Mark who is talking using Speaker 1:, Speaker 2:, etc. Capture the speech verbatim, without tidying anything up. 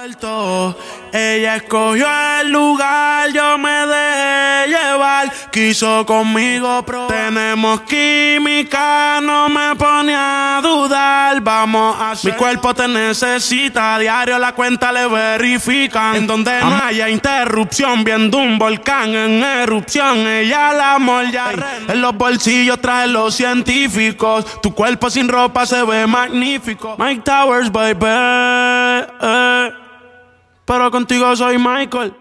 Speaker 1: Ella escogió el lugar, yo me dejé llevar. Quiso conmigo pro. Tenemos química, no me pone a dudar. Vamos a hacer. Mi cuerpo te necesita, a diario la cuenta le verifican. En donde no haya interrupción, viendo un volcán en erupción. Ella la amor ya en los bolsillos trae los científicos. Tu cuerpo sin ropa se ve magnífico. Mike Towers, baby, eh. Pero contigo soy Michael.